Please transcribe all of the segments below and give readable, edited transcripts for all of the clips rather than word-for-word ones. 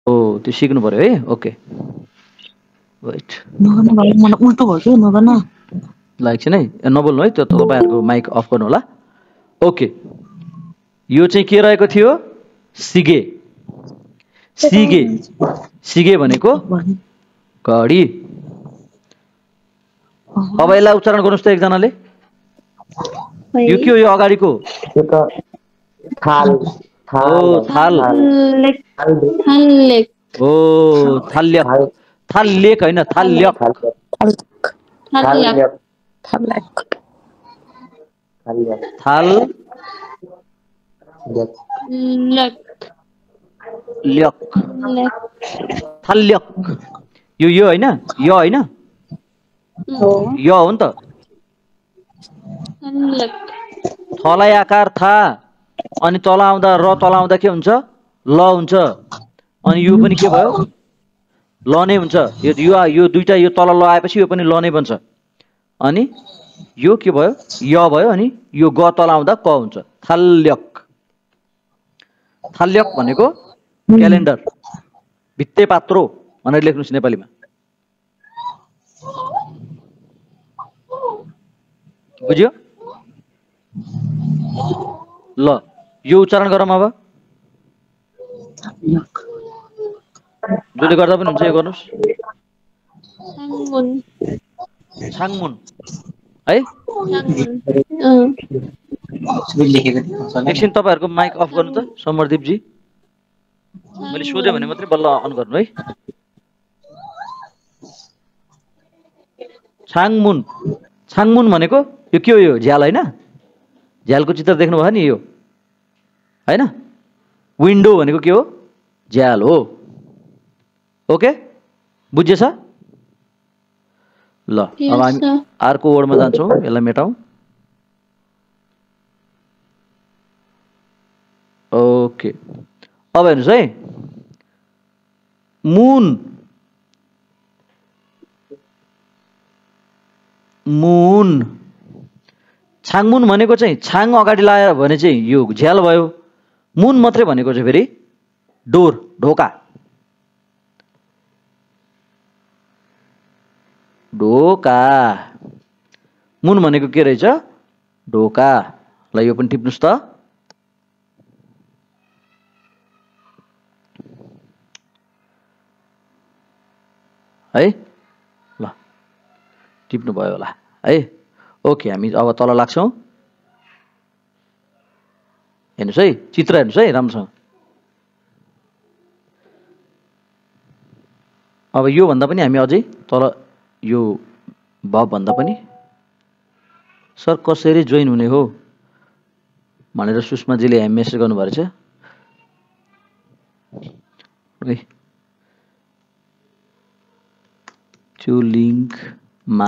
हो त्यो सिक्नु पर्यो है ओके वेट नगर्नु भाइ मलाई उल्टो भयो के नगर्न ल एकछिन है नबोल्नु है त्यो तपाईँहरूको माइक अफ गर्नु होला ओके यो चाहिँ के रहेको थियो सिगे सिगे सिगे भनेको घडी अब यसलाई उच्चारण गर्नुहोस् त एकजनाले यो के हो यो अगाडिको त्यो त थाल हो थाल हो थाल्यक थाल्यक हैन थाल्यक थाल ल्यक थाल्यक यो हैन यो हैन यो हो नि त थलाई आकार था अनि तल आउँदा र तल आउँदा के हुन्छ ल हुन्छ अनि यो पनि के भयो ल नै हुन्छ यो दुईटा यो तल ल आएपछि यो पनि ल नै बन्छ अनि यो के भयो य भयो अनि यो ग तल आउँदा क हुन्छ थाल्यक थाल्यक भनेको क्यालेन्डर भित्ते पात्रो भनेर लेख्नुस् नेपालीमा बुझ्यो ल यो उच्चारण गरौँ अब जसले गर्दा पनि हुन्छ यो गर्नुहोस् छाङमुन है एकछिन तपाईँहरूको माइक अफ गर्नु त समरदीपजी मैले सोधेँ भने मात्रै बल्ल अन गर्नु है छाङमुन छाङमुन भनेको यो के हो यो झ्याल होइन झ्यालको चित्र देख्नुभयो नि यो होइन विन्डो भनेको के हो झ्याल हो ओके बुझेछ ल अब हामी अर्को वर्डमा जान्छौँ यसलाई मेटाउँ ओके अब हेर्नुहोस् है मुन मुन छाङमुन भनेको चाहिँ छाङ अगाडि लायो भने चाहिँ यो झ्याल भयो मुन मात्रै भनेको चाहिँ फेरि डोर ढोका ढोका मुन भनेको के रहेछ ढोका ल यो पनि टिप्नुस् त है ल टिप्नु भयो होला है ओके हामी अब तल लाग्छौँ हेर्नुहोस् है चित्र हेर्नुहोस् है राम्रोसँग अब यो भन्दा पनि हामी अझै तल यो बब भन्दा पनि सर कसरी जोइन हुने हो भनेर सुषमाजीले हामी मेसेज गर्नुभएको रहेछ त्यो लिङ्कमा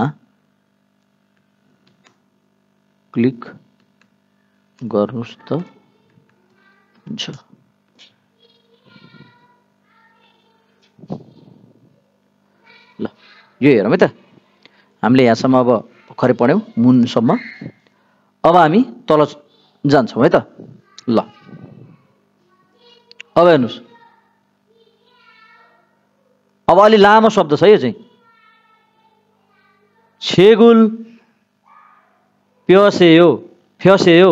क्लिक गर्नुहोस् त हुन्छ ल यो हेरौँ है त हामीले यहाँसम्म अब भर्खरै पढ्यौँ मुनसम्म अब हामी तल जान्छौँ है त ल अब हेर्नुहोस् अब अलि लामो शब्द छ यो चाहिँ छेगुल फ्यसेयो फ्यसेयो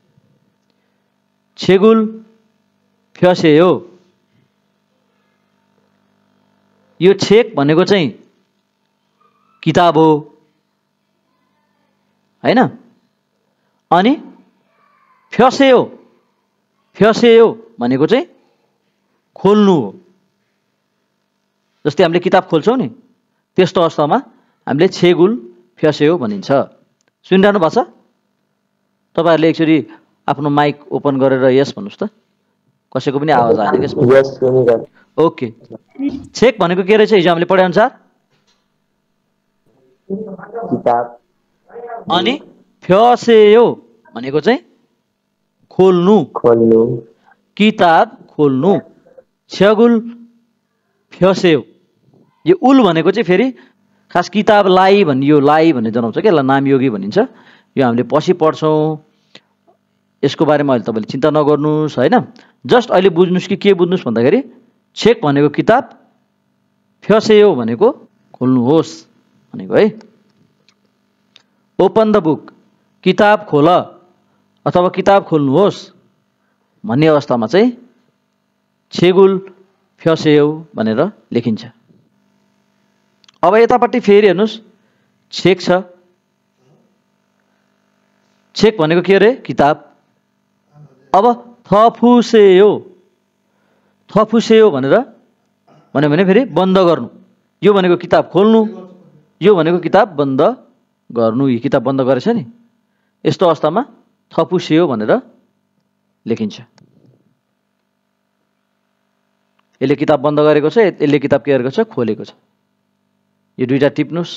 छेगुल फ्यसेयो यो छेक भनेको चाहिँ किताब हो हैन अनि फ्यसेयो फ्यसेयो भनेको चाहिँ खोल्नु हो जस्तै हामीले किताब खोल्छौँ नि त्यस्तो अवस्थामा हामीले छेगुल फ्यसेयो भनिन्छ सुनिरहनु भएको छ तपाईहरुले एकचोटी आफ्नो माइक ओपन गरेर यस भन्नुस् त कसैको पनि आवाज आएन के ओके छेक भनेको के रहेछ हिजो हामीले पढे अनुसार किताब अनि फ्यसेयो भनेको चाहिँ खोल्नु खोल्नु किताब खोल्नु छेगुल फ्यसेयो यो उल भनेको चाहिँ फेरि खास किताबलाई भन्ने यो लाई भन्ने जनाउँछ के यसलाई नामयोगी भनिन्छ यो हामीले पछि पढ्छौँ यसको बारेमा अहिले तपाईले चिन्ता नगर्नुस् हैन जस्ट अहिले बुझ्नुस् कि के बुझ्नुस् भन्दाखेरि छेक भनेको किताब, फ्यसेयो भनेको खोल्नुहोस् भनेको है। ओपन द बुक, किताब खोल अथवा किताब खोल्नुहोस् भन्ने अवस्थामा चाहिँ छेगुल फ्यसेयो भनेर लेखिन्छ। अब यतापट्टि फेरि हेर्नुहोस्, छेक छ। छेक भनेको के अरे? किताब। अब थफुसेयो, थफुसेयो भनेर भन्यो भने फेरि बन्द गर्नु। यो भनेको किताब खोल्नु, यो भनेको किताब बन्द गर्नु। यो किताब बन्द गरेछ नि, यस्तो अवस्थामा थफुसेयो भनेर लेखिन्छ। यसले किताब बन्द गरेको छ, यसले किताब के गरेको छ? खोलेको छ। यो दुईटा टिप्नुस्।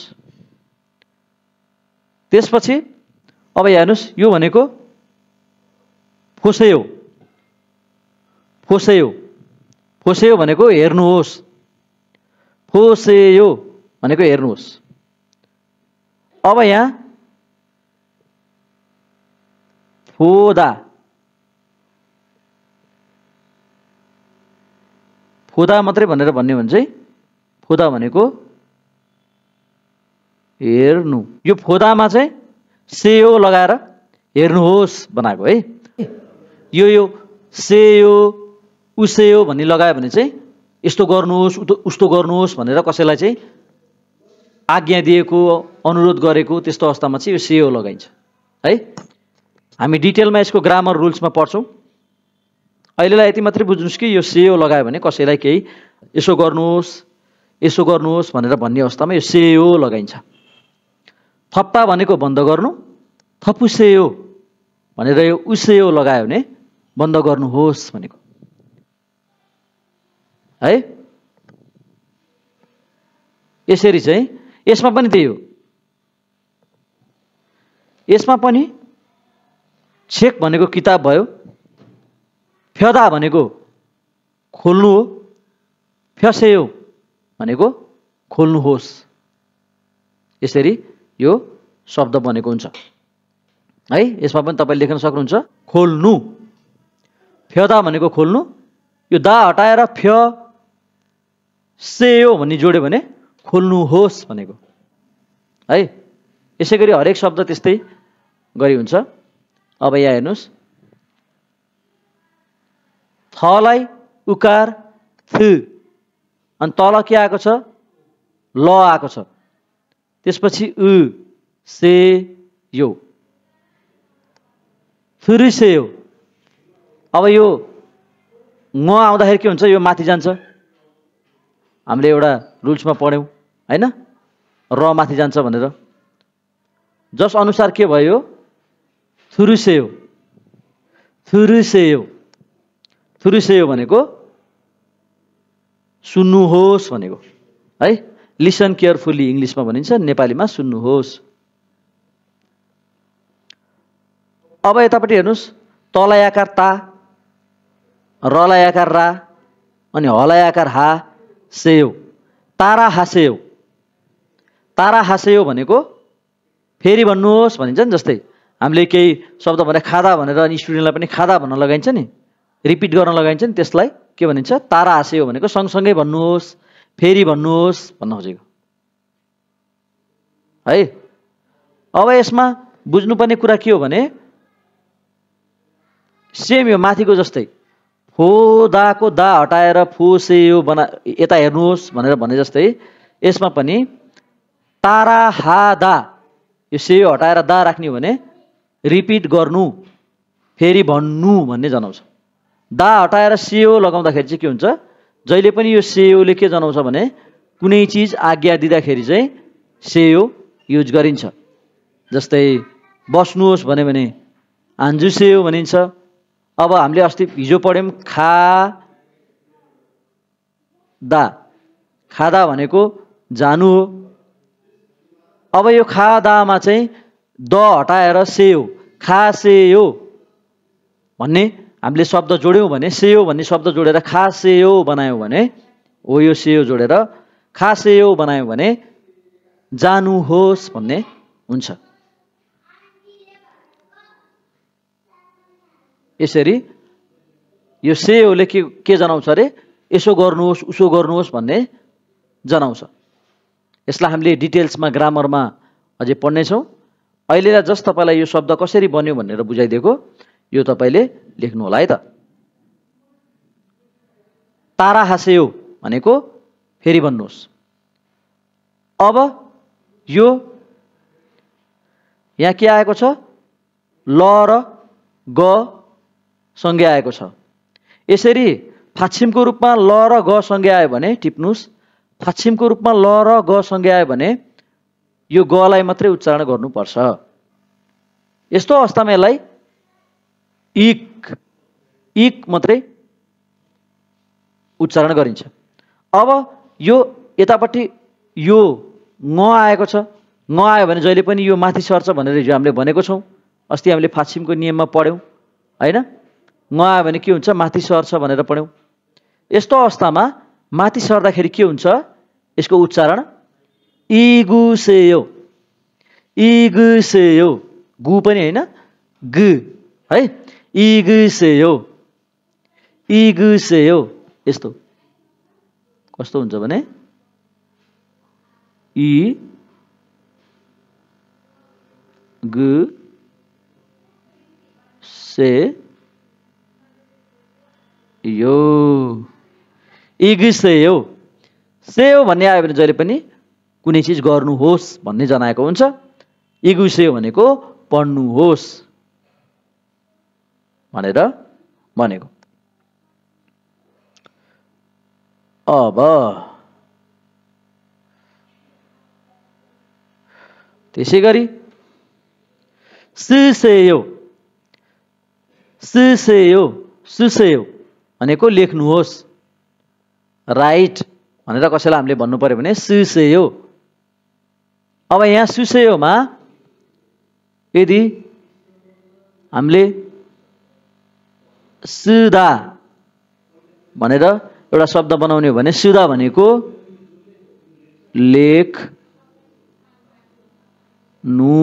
त्यसपछि अब हेर्नुस्, यो भनेको फोसेयो, फोसेयो, फोसेयो भनेको हेर्नुहोस्, फोसेयो भनेको हेर्नुहोस्। अब यहाँ फोदा, फोदा मात्रै भनेर भन्ने भने चाहिँ फोदा भनेको हेर्नु। यो फोदामा चाहिँ सेयो लगाएर हेर्नुहोस् बनाएको है। यो सेयो उसेयो भन्ने लगायो भने चाहिँ यस्तो गर्नुहोस् उस्तो गर्नुहोस् भनेर कसैलाई चाहिँ आज्ञा दिएको, अनुरोध गरेको, त्यस्तो अवस्थामा चाहिँ यो सेयो लगाइन्छ है। हामी डिटेलमा यसको ग्रामर रुल्समा पढ्छौँ। अहिलेलाई यति मात्रै बुझ्नुहोस् कि यो सेयो लगायो भने कसैलाई केही यसो गर्नुहोस् भनेर भन्ने अवस्थामा यो सेयो लगाइन्छ। थप्पा भनेको बन्द गर्नु, थपुसेयो भनेर यो उसेयो लगायो भने बन्द गर्नुहोस् भनेको है। यसरी चाहिँ यसमा पनि त्यही हो। यसमा पनि छेक भनेको किताब भयो, फ्यदा भनेको खोल्नु हो, फ्यसेयो भनेको खोल्नुहोस्। यसरी यो शब्द बनेको हुन्छ है। यसमा पनि तपाईले लेख्न सक्नुहुन्छ खोल्नु, फ्यदा भनेको खोल्नु, यो दा हटाएर फ्य सेयो भन्ने जोड्यो भने खोल्नुहोस् भनेको है। यसै गरी हरेक शब्द त्यस्तै गरी हुन्छ। अब यहाँ हेर्नुहोस्, थलाई उकार थ अनि तल के आएको छ? ल आएको छ। त्यसपछि से यो थुरिसेयो। अब यो म आउँदाखेरि के हुन्छ? यो माथि जान्छ। हामीले एउटा रुल्समा पढ्यौँ हैन, र माथि जान्छ भनेर। जस अनुसार के भयो? थुरिसेयो, थुरिसेयो, थुरिसेयो भनेको सुन्नुहोस् भनेको है। लिसन केयरफुली इङ्ग्लिसमा भनिन्छ, नेपालीमा सुन्नुहोस्। अब यतापट्टि हेर्नुहोस्, तलाई आकार ता, रलाई आकार रा अनि हलाई आकार हा सेयो। तारा हासेयो, तारा हासेयो भनेको फेरि भन्नुहोस् भनिन्छ नि। जस्तै हामीले केही शब्द भने खादा भनेर अनि स्टुडेन्टलाई पनि खादा भन्न लगाइन्छ नि, रिपिट गर्न लगाइन्छ नि, त्यसलाई के भनिन्छ? तारा हासेयो भनेको सँगसँगै भन्नुहोस्, फेरि भन्नुहोस् भन्न खोजेको है। अब यसमा बुझ्नुपर्ने कुरा के हो भने सेम यो माथिको जस्तै फोदाको दा हटाएर फोसेयो यता हेर्नुहोस् भनेर भने जस्तै यसमा पनि तारा हादा यो सेयो हटाएर दा राख्ने हो भने रिपिट गर्नु, फेरि भन्नु भन्ने जनाउँछ। दा हटाएर सेयो लगाउँदाखेरि चाहिँ के हुन्छ? जहिले पनि यो सेयोले के जनाउँछ भने कुनै चिज आज्ञा दिँदाखेरि चाहिँ सेयो युज गरिन्छ। जस्तै बस्नुहोस् भन्यो भने आन्जुसेयो भनिन्छ। अब हामीले अस्ति हिजो पढ्यौँ खादा, खादा भनेको जानु हो। अब यो खादामा चाहिँ द हटाएर सेयो, खासेयो भन्ने हामीले शब्द जोड्यौँ भने, सेयो भन्ने शब्द जोडेर खासेयो बनायौँ भने, हो यो सेयो जोडेर खासेयो बनायौँ भने जानुहोस् भन्ने हुन्छ। यसरी यो सेयोले के जनाउँछ अरे? यसो गर्नुहोस् उसो गर्नुहोस् भन्ने जनाउँछ। यसलाई हामीले डिटेल्समा ग्रामरमा अझै पढ्नेछौँ। अहिलेलाई जस्ट तपाईँलाई यो शब्द कसरी बन्यो भनेर बुझाइदिएको, यो तपाईँले लेख्नु होला है त। तारा हाँस्यो भनेको फेरि भन्नुहोस्। अब यो यहाँ के आएको छ, ल र ग सँगै आएको छ। यसरी फाक्षिमको रूपमा ल र ग सँगै आयो भने टिप्नुस्, फाक्षिमको रूपमा ल र ग सँगै आयो भने यो गलाई मात्रै उच्चारण गर्नुपर्छ। यस्तो अवस्थामा यसलाई इक इक मात्रै उच्चारण गरिन्छ। अब यो यतापट्टि यो ङ आएको छ, ङ आयो भने जहिले पनि यो माथि सर्छ भनेर हिजो हामीले भनेको छौँ। अस्ति हामीले फाक्षिमको नियममा पढ्यौँ होइन। ङ आयो भने के हुन्छ, माथि सर्छ भनेर पढ्यौँ। यस्तो अवस्थामा माथि सर्दाखेरि के हुन्छ, यसको उच्चारण इगुसेयो, इगुसेयो, गु पनि होइन ग है, इगुसेयो, इगुसेयो। यस्तो कस्तो हुन्छ भने इ ग से यो, इगुसेयो। सेयो भन्ने आयो भने जहिले पनि कुनै चिज गर्नुहोस् भन्ने जनाएको हुन्छ। इगुसेयो भनेको पढ्नुहोस् भनेर भनेको। अब त्यसै गरी सुसेयो, सुसेयो, सुसेयो भनेको लेख्नुहोस्। राइट भनेर कसैलाई हामीले भन्नु पर्यो भने सुसेयो। अब यहाँ सुसेयोमा यदि हामीले सुदा भनेर एउटा शब्द बनाउने हो भने सुदा भनेको लेख्नु,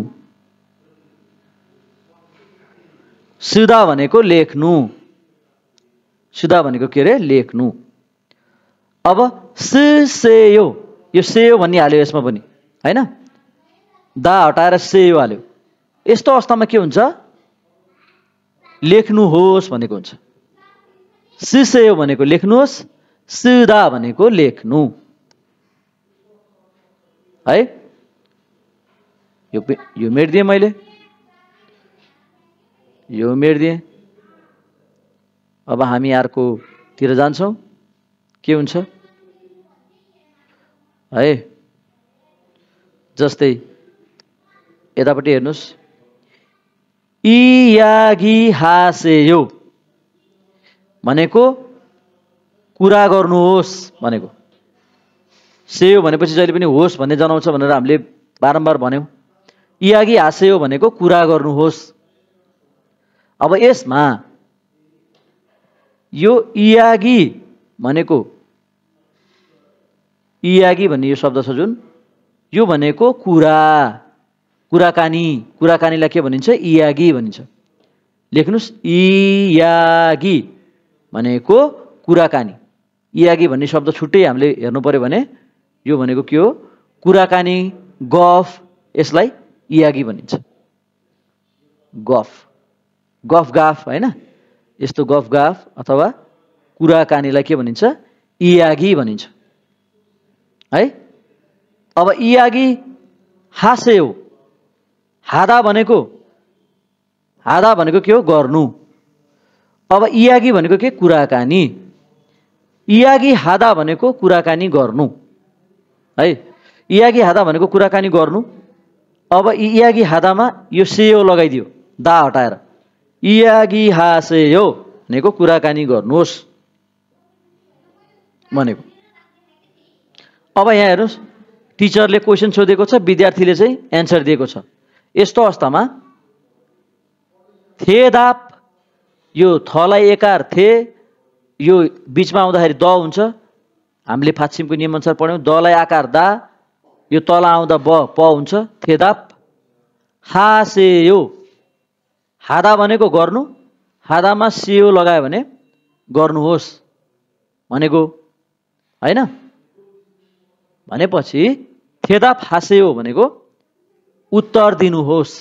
सुदा भनेको लेख्नु, सुदा भनेको के अरे लेख्नु। अब सुसेयो, यो सेयो भन्ने हाल्यो यसमा पनि होइन, दा हटाएर सेयो हाल्यो। यस्तो अवस्थामा के हुन्छ, लेख्नुहोस् भनेको हुन्छ। सुसेयो भनेको लेख्नुहोस्, सुदा भनेको लेख्नु है। यो मेटिदिएँ मैले, यो मेटिदिएँ। अब हामी अर्कोतिर जान्छौँ, के हुन्छ है। जस्तै यतापट्टि हेर्नुहोस्, इयागी हासेयो भनेको कुरा गर्नुहोस् भनेको। सेयो भनेपछि जहिले पनि होस् भन्ने जनाउँछ भनेर हामीले बारम्बार भन्यौँ। इयागी हासेयो भनेको कुरा गर्नुहोस्। अब यसमा यो इयागी भनेको, इयागी भन्ने यो शब्द छ जुन, यो भनेको कुरा, कुराकानी, कुराकानीलाई के भनिन्छ, इयागी भनिन्छ। लेख्नुहोस्, इयागी भनेको कुराकानी। इयागी भन्ने शब्द छुट्टै हामीले हेर्नु पर्यो भने यो भनेको के हो, कुराकानी, गफ, यसलाई इयागी भनिन्छ। गफ, गफ गाफ होइन, यस्तो गफ गाफ अथवा कुराकानीलाई के भनिन्छ, इयागी भनिन्छ है। अब इयागी हासेयो, हादा भनेको, हादा भनेको के हो, गर्नु। अब इयागी भनेको के, कुराकानी। इयागी हादा भनेको कुराकानी गर्नु है। इयागी हादा भनेको कुराकानी गर्नु। अब इयागी हादामा यो सेयो लगाइदियो, दा हटाएर, इयागी हासेयो भनेको कुराकानी गर्नुहोस् भनेको। अब यहाँ हेर्नुहोस्, टिचरले क्वेसन सोधेको छ, विद्यार्थीले चाहिँ एन्सर दिएको छ। यस्तो अवस्थामा थे दाप, यो थलाई एकार थे, यो बिचमा आउँदाखेरि द हुन्छ। हामीले फाक्षिमको नियम अनुसार पढ्यौँ। दलाई आकार दा, यो तल आउँदा ब प हुन्छ। थे दाप हासेयो, हादा भनेको गर्नु, हादामा सेयो लगायो भने गर्नुहोस् भनेको हैन। भनेपछि थेदाप हासेयो भनेको उत्तर दिनुहोस्,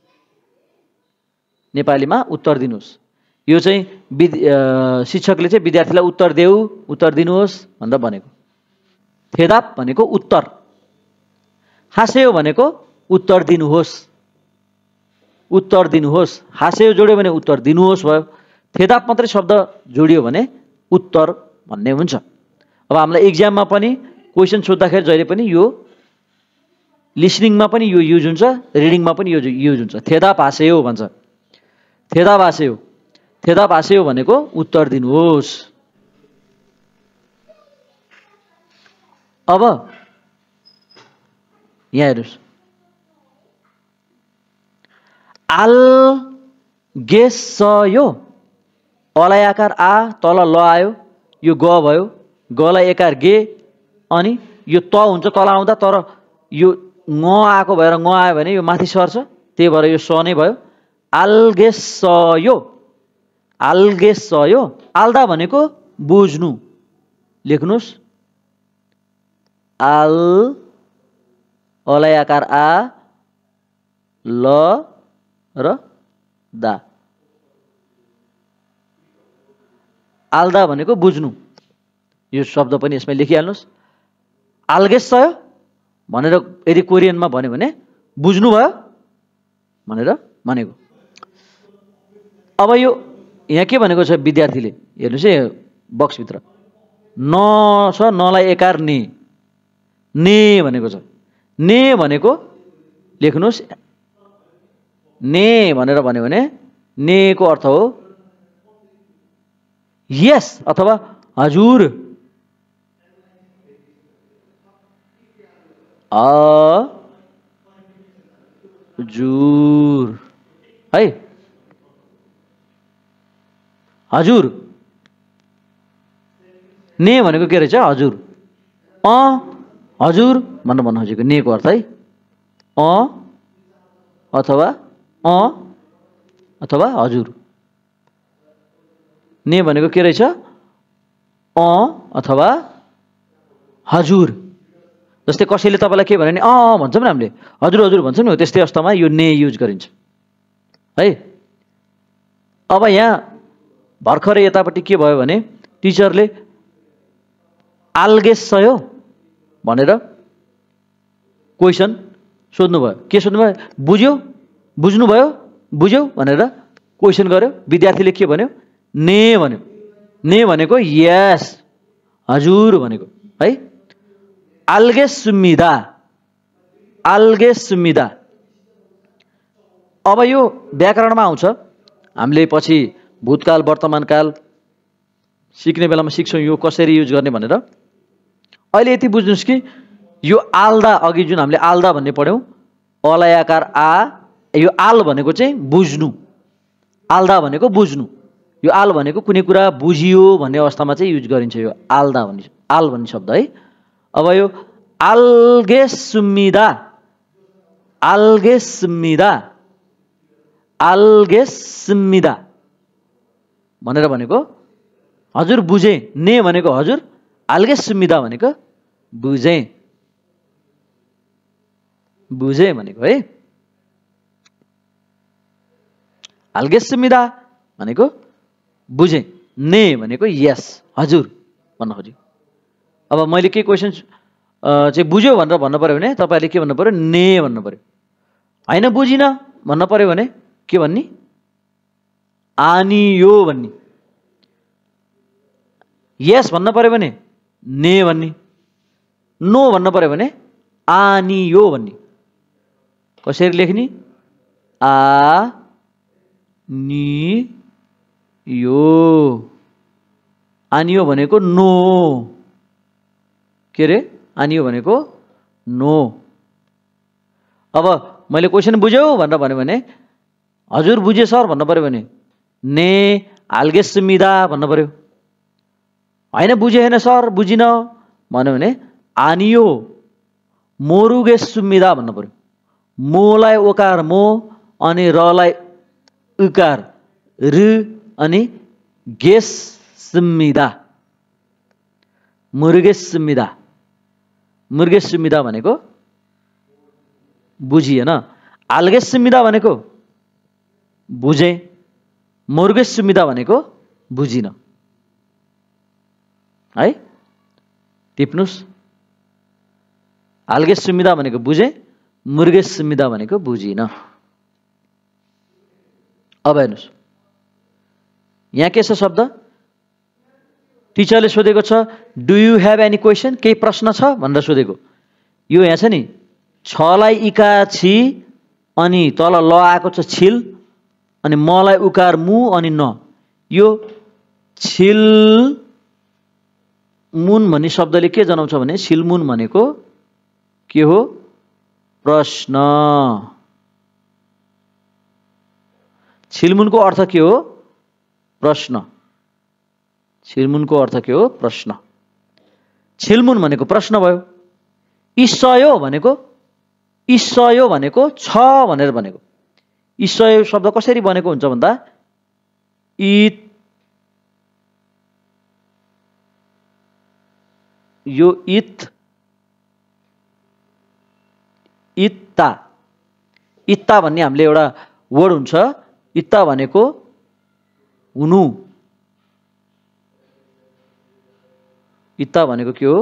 नेपालीमा उत्तर दिनुहोस्। यो चाहिँ शिक्षकले चाहिँ विद्यार्थीलाई उत्तर देऊ, उत्तर दिनुहोस् भनेर भनेको। थेदाप भनेको उत्तर, हासेयो भनेको उत्तर दिनुहोस्, उत्तर दिनुहोस्। हासेयो जोड्यो भने उत्तर दिनुहोस् भयो। थेदाप मात्रै शब्द जोडियो भने उत्तर भन्ने हुन्छ। अब हामीलाई एक्जाममा पनि क्वेसन सोद्धाखेरि जहिले पनि यो लिसनिङमा पनि यो युज हुन्छ, रिडिङमा पनि यो युज हुन्छ। थेदाप हासेयो भन्छ, थेदाप हासेयो, थेदाप हासेयो भनेको उत्तर दिनुहोस्। अब यहाँ हेर्नुहोस्, आल्गेसयो, अलाई आकार आ, तल ल आयो, यो ग भयो, गलाई एकार गे, अनि यो त हुन्छ तल आउँदा, तर यो ङ आएको भएर ङ आयो भने यो माथि सर्छ, त्यही भएर यो स नै भयो। आल्गेसयो, आल्गेसयो। आल्दा भनेको बुझ्नु, लेख्नुहोस् आल, अलाई आकार आ, ल र दा। आल्दा भनेको बुझ्नु, यो शब्द पनि यसमा लेखिहाल्नुहोस्। आल्गेसयो भनेर यदि कोरियनमा भन्यो भने बुझ्नुभयो भनेर भनेको। अब यो यहाँ के भनेको छ विद्यार्थीले, हेर्नुहोस् है बक्सभित्र, न छ, नलाई एकार ने, ने भनेको छ। ने भनेको लेख्नुहोस्, ने भनेर भन्यो भने ने को अर्थ हो यस अथवा हजुर, हजुर है, हजुर। ने भनेको के रहेछ, हजुर। हजुर भनेर भन्न खोजेको ने को अर्थ है अथवा अथवा हजुर। ने भनेको के रहेछ, अथवा हजुर। जस्तै कसैले तपाईँलाई के भन्यो भने भन्छौँ नि हामीले, हजुर हजुर भन्छौँ नि, त्यस्तै अवस्थामा यो ने युज गरिन्छ है। अब यहाँ भर्खरै यतापट्टि के भयो भने टिचरले आल्गेसयो भनेर क्वेसन सोध्नुभयो। के सोध्नुभयो, बुझ्यो, बुझ्नुभयो, बुझ्यौ भनेर क्वेसन गर्यो। विद्यार्थीले के भन्यो, ने भन्यो। ने भनेको यस, हजुर भनेको है। आल्गेसुमिदा, आल्गेसुमिदा। अब यो व्याकरणमा आउँछ, हामीले पछि भूतकाल वर्तमानकाल सिक्ने बेलामा सिक्छौँ यो कसरी युज गर्ने भनेर। अहिले यति बुझ्नुहोस् कि यो आल्दा, अघि जुन हामीले आल्दा भन्ने पढ्यौँ, अलाई आकार आ, यो आल भनेको चाहिँ बुझ्नु, आल्दा भनेको बुझ्नु। यो आल भनेको कुनै कुरा बुझियो भन्ने अवस्थामा चाहिँ युज गरिन्छ यो आल्दा भन्ने, आल भन्ने शब्द है। अब यो आल्गेसुमिदा, आल्गेसुमिदा, आल्गेसुमिदा भनेर भनेको हजुर बुझे। ने भनेको हजुर, आल्गेसुमिदा भनेको बुझे, बुझे भनेको है। आल्गेसुमिदा भनेको बुझे, ने भनेको यस, हजुर भन्न खोज्यो। अब मैले के क्वेसन चाहिँ बुझ्यो भनेर भन्नु पर्यो भने तपाईँले के भन्नु पर्यो, ने भन्नु पर्यो। होइन बुझिन भन्न पर्यो भने के भन्ने, आनियो भन्ने। यस भन्न पर्यो भने ने भन्ने, नो भन्न पर्यो भने आनियो भन्ने। कसरी लेख्ने, आ नि यो, आनियो भनेको नो, के रे आनियो भनेको नो। अब मैले क्वेसन बुझ्यौ भनेर भन्यो भने हजुर बुझे सर भन्नु पर्यो भने ने आल्गेसुमिदा भन्नु पर्यो। होइन बुझे होइन सर बुझिन भन्यो भने आनियो मोरुगेसुमिदा भन्नु पर्यो। मोलाई ओकार मो अनि रलाई उकार रु अनि गेसुमिदा मुर्गेस्मिदा। मुर्गेस्मिदा भनेको बुझिएन। आल्गेस्मिदा भनेको बुझे। मुर्गेस्मिदा भनेको बुझिन है। टिप्नुस्। आल्गेस्मिदा भनेको बुझे, मुर्गेस्मिदा भनेको बुझिन। अब हेर्नुस् यहाँ के छ शब्द? टिचरले सोधेको छ do you have any question, केही प्रश्न छ भनेर सोधेको। यो यहाँ छ नि छलाई इकार छि अनि तल ल आएको छ छिल अनि मलाई उकार मु अनि न। यो छिल मुन भन्ने शब्दले के जनाउँछ भने छिलमुन भनेको के हो? प्रश्न। छिलमुनको अर्थ के हो? प्रश्न। छिलमुनको अर्थ के हो? प्रश्न। छिलमुन भनेको प्रश्न भयो। ईशयो भनेको छ भनेर भनेको। ईशयो शब्द कसरी बनेको हुन्छ भन्दा यो इत्ता इत्ता भन्ने हामीले एउटा वर्ड हुन्छ। इत्ता भनेको हुनु। इत्ता भनेको के हो?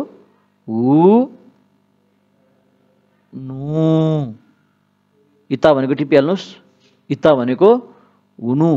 हुनु। इत्ता भनेको टिपिहाल्नुस्। इत्ता भनेको हुनु।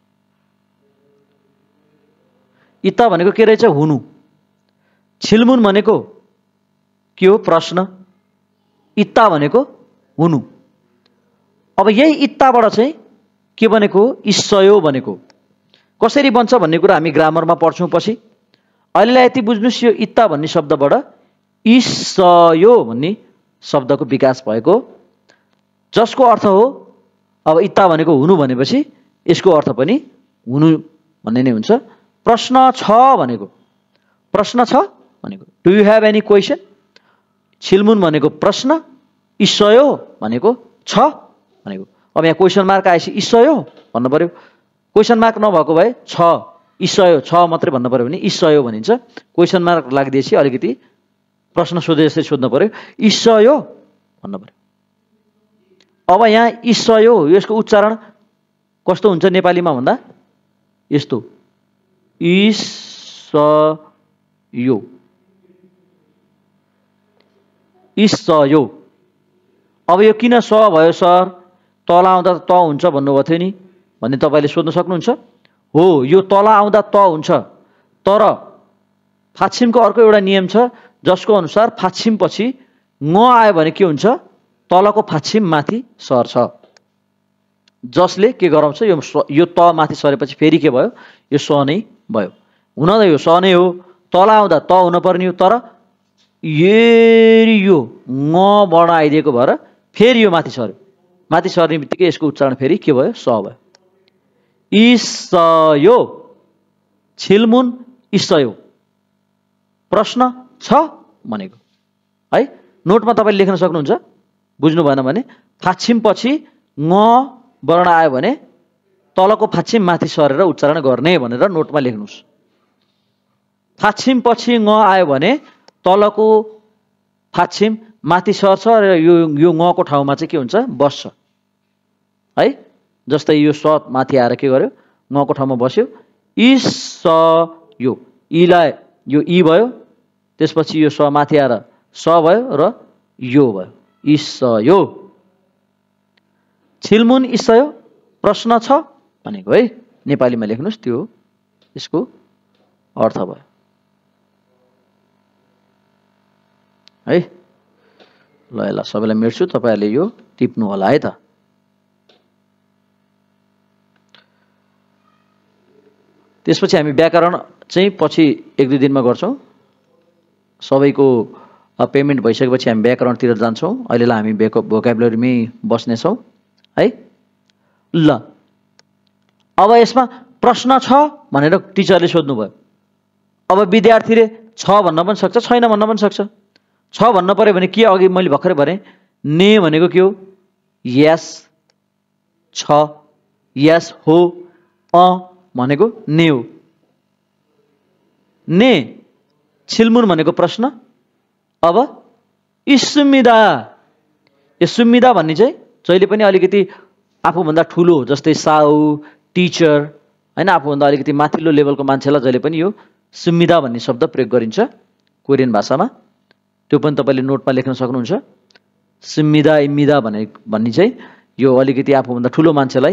इत्ता भनेको के रहेछ? हुनु। छिलमुन भनेको के हो? प्रश्न। इत्ता भनेको हुनु। अब यही इत्ताबाट चाहिँ के बनेको? ईशयो बनेको। कसरी बन्छ भन्ने कुरा हामी ग्रामरमा पढ्छौँ पछि। अहिलेलाई यति बुझ्नुस् यो इत्ता भन्ने शब्दबाट ईशयो भन्ने शब्दको विकास भएको, जसको अर्थ हो अब इत्ता भनेको हुनु भनेपछि यसको अर्थ पनि हुनु भन्ने नै हुन्छ। प्रश्न छ भनेको, प्रश्न छ भनेको do you have any question. छिलमुन भनेको प्रश्न, ईशयो भनेको छ भनेको। अब यहाँ क्वेसन मार्क आएपछि ईशयो भन्नु पर्यो। क्वेसन मार्क नभएको भए छ ईशयो छ मात्रै भन्नु पर्यो भने ईशयो भनिन्छ। क्वेसन मार्क लाग्दिएपछि अलिकति प्रश्न सोधे जस्तै सोध्नु पर्यो, ईशयो भन्नु पर्यो। अब यहाँ ईशयो यसको उच्चारण कस्तो हुन्छ नेपालीमा भन्दा? यस्तो ईशयो। ईशयो। अब यो किन स भयो सर? तल आउँदा त हुन्छ भन्नुभएको थियो नि भन्ने तपाईँले सोध्न सक्नुहुन्छ। हो, यो तल आउँदा त हुन्छ, तर फाछिमको अर्को एउटा नियम छ जसको अनुसार फाछिम पछि न आयो भने के हुन्छ? तलको फाछिम माथि सर्छ, जसले के गराउँछ? यो त माथि सरेपछि फेरि के भयो? यो स नै भयो। हुन त यो स नै हो, तल आउँदा त हुन पर्ने हो, तर यो न वर्ण आइदिएको भएर फेरि यो माथि सर्यो। माथि सर्ने बित्तिकै यसको उच्चारण फेरि के भयो? स भयो। ईशयो। छिलमुन ईशयो। प्रश्न छ भनेको है। नोटमा तपाईँले लेख्न सक्नुहुन्छ। बुझ्नु भएन भने फाछिम पछि न वर्ण आयो भने तलको फाछिम माथि सरेर उच्चारण गर्ने भनेर नोटमा लेख्नुहोस्। फाछिम पछि न आयो भने तलको फाछिम माथि सर्छ र यो ङको ठाउँमा चाहिँ के हुन्छ? बस्छ है। जस्तै यो स माथि आएर के गर्यो? ङको ठाउँमा बस्यो। ईशयो। ईलाई यो ई भयो, त्यसपछि यो स माथि आएर स भयो र यो भयो। ईशयो। छिलमुन ईशयो। प्रश्न छ भनेको है। नेपालीमा लेख्नुहोस्, त्यो यसको अर्थ भयो है। ल ल सबैलाई मेट्छु, तपाईँहरूले यो टिप्नु होला है त। त्यसपछि हामी व्याकरण चाहिँ पछि 1-2 दिनमा गर्छौँ। सबैको पेमेन्ट भइसकेपछि हामी व्याकरणतिर जान्छौँ। अहिलेलाई हामी भोकाबुलरीमै बस्नेछौँ है। ल अब यसमा प्रश्न छ भनेर टिचरले सोध्नुभयो। अब विद्यार्थीले छ भन्न पनि सक्छ, छैन भन्न पनि सक्छ। छ भन्न पर्यो भने के? अघि मैले भर्खरै भने ने भनेको के हो? यस छ, यस हो। भनेको ने हो। ने छिलमुन भनेको प्रश्न। अब इस्मिदा, यो सुम्मिदा भन्ने चाहिँ जहिले पनि अलिकति आफूभन्दा ठुलो, जस्तै साउ, टिचर, हैन, आफूभन्दा अलिकति माथिल्लो लेभलको मान्छेलाई जहिले पनि यो सुम्मिदा भन्ने शब्द प्रयोग गरिन्छ कोरियन भाषामा। त्यो पनि तपाईँले नोटमा लेख्न सक्नुहुन्छ। सुम्मिदा इम्मिदा भन्ने चाहिँ यो अलिकति आफूभन्दा ठुलो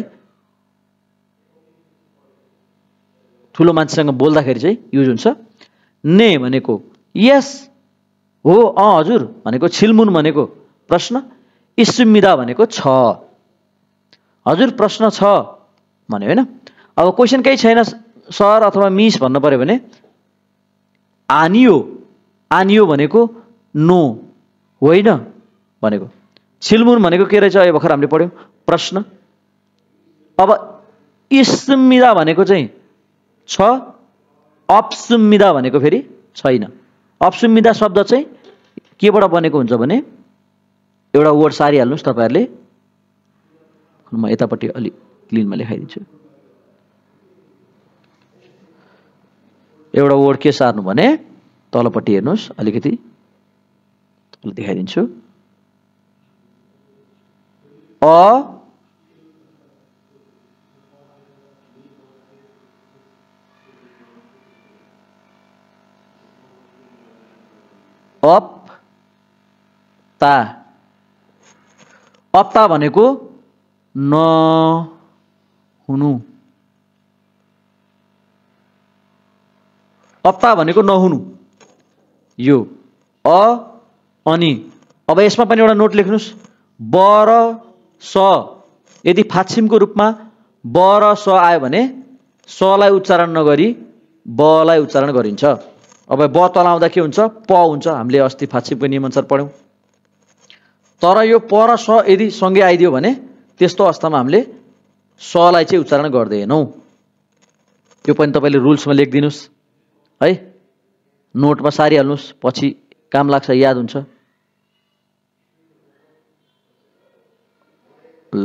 मान्छेसँग बोल्दाखेरि चाहिँ युज हुन्छ। ने भनेको यस हो, हजुर भनेको, छिलमुन भनेको प्रश्न, इस्मिदा भनेको छ, हजुर प्रश्न छ भन्यो हैन। अब क्वेसन केही छैन सर अथवा मिस भन्नु पर्यो भने आनियो, आनियो भनेको नो, होइन भनेको। छिलमुन भनेको के रहेछ यो भर्खर हामीले पढ्यौं, प्रश्न। अब इस्मिदा भनेको चाहिँ छ, अपसुम्मिदा भनेको फेरि छैन। अपसुम्मिदा शब्द चाहिँ केबाट बनेको हुन्छ भने एउटा वर्ड सारिहाल्नुस् तपाईहरुले, म यतापट्टि अलि क्लिनमा लेखाइदिन्छु। एउटा वर्ड के सार्नु भने तलपट्टि हेर्नुस्, अलिकति तल देखाइदिन्छु। अपता, अपता भनेको नहुनु, अपता भनेको नहुनु यो अनि। अब यसमा पनि एउटा नोट लेख्नुस्, बरस, यदि फाक्षिमको रूपमा बरस आयो भने सलाई उच्चारण नगरी बलाई उच्चारण गरिन्छ। अब ब तल आउँदा के हुन्छ, प हुन्छ, हामीले अस्ति फाक्षिमको नियम अनुसार पढ्यौं। तर यो प र स यदि सँगै आइदियो भने त्यस्तो अवस्थामा हामीले सलाई चाहिँ उच्चारण गर्दैनौं। यो पनि तपाईले रुल्समा लेखिदिनुस् है, नोटमा सारिहाल्नुस्, पछि काम लाग्छ, याद हुन्छ। ल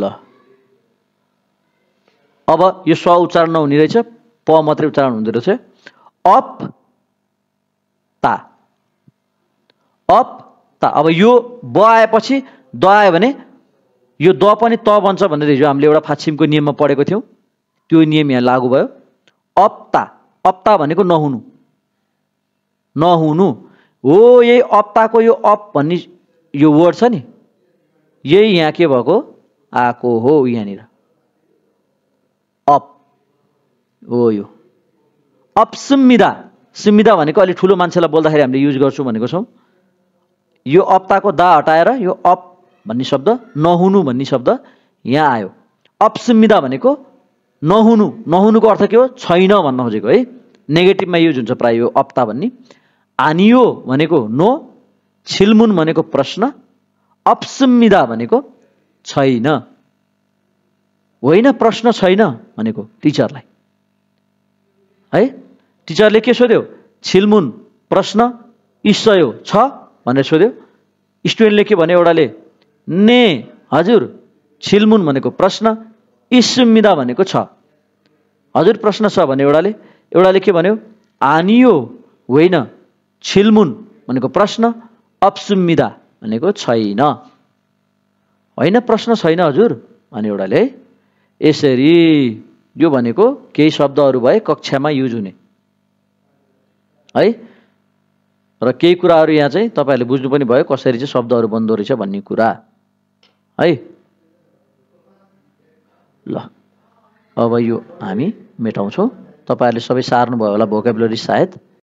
अब यो स उच्चारण नहुने रहेछ, प मात्रै उच्चारण हुँदो रहेछ। अप ता, अप ता। अब यो ब आएपछि द आयो भने यो द पनि त बन्छ भनेर हिजो हामीले एउटा फाक्षिमको नियममा पढेको थियौं, त्यो नियम यहाँ लागू भयो। अपता, अपता भनेको नहुनु, नहुनु हो। यही अपताको यो अप भन्ने यो वर्ड छ नि, यही यहाँ के भएको आको हो, यहाँनिर अप हो यो। अपसुम्मिदा, सुम्मिदा भनेको अलि ठुलो मान्छेलाई बोल्दाखेरि हामीले युज गर्छौं भनेको छौं। यो अपताको दा हटाएर यो अप भन्ने शब्द, नहुनु भन्ने शब्द यहाँ आयो। अपसुम्मिदा भनेको नहुनु, नहुनुको अर्थ के हो, छैन भन्न खोजेको है, नेगेटिभमा युज हुन्छ प्राय यो अपता भन्ने। आनियो भनेको नो, छिलमुन भनेको प्रश्न, अपसुम्मिदा भनेको छैन, होइन प्रश्न छैन भनेको टिचरलाई है। टिचरले के सोध्यो, छिलमुन प्रश्न इस्सयो छ भनेर सोध्यो। स्टुडेन्टले के भन्यो, एउटाले ने हजुर, छिलमुन भनेको प्रश्न, इस्मिदा भनेको छ, हजुर प्रश्न छ भने एउटाले, एउटाले के भन्यो, आनियो होइन, छिलमुन भनेको प्रश्न, अपसुम्मिदा भनेको छैन, होइन प्रश्न छैन हजुर भने एउटाले है। यसरी यो भनेको केही शब्दहरू भए कक्षामा युज हुने है, र केही कुराहरू यहाँ चाहिँ तपाईहरुले बुझ्नु पनि भयो कसरी चाहिँ शब्दहरू बन्दो रहेछ भन्ने कुरा है। ल अब यो हामी मेटाउँछौं। तपाईहरुले सबै सार्नु भयो होला भोकेबुलरी सायद।